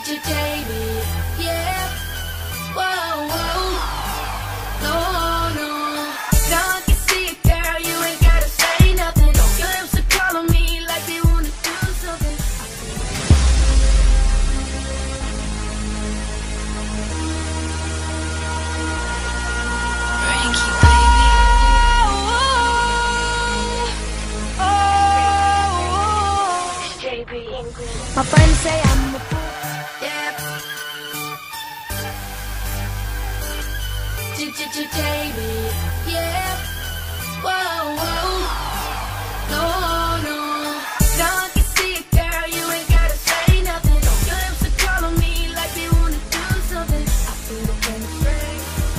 baby, yeah. Whoa, whoa, no, no. Now I can see it, girl, you ain't gotta say nothing. Your lips are calling me like they wanna do something. Frankie, baby. My friends say I'm a fool, yeah. Baby, yeah. Whoa, whoa, no, no. Now I can see it, girl, you ain't gotta say nothing. Your lips are calling me like they wanna do something. I feel the pain, Frankie,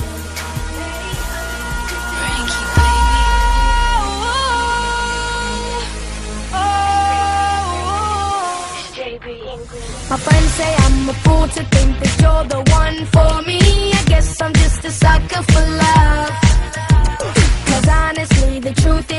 baby. My friends say I'm a fool to think that you're the one for me. I guess I'm just a sucker for love. 'Cause honestly, the truth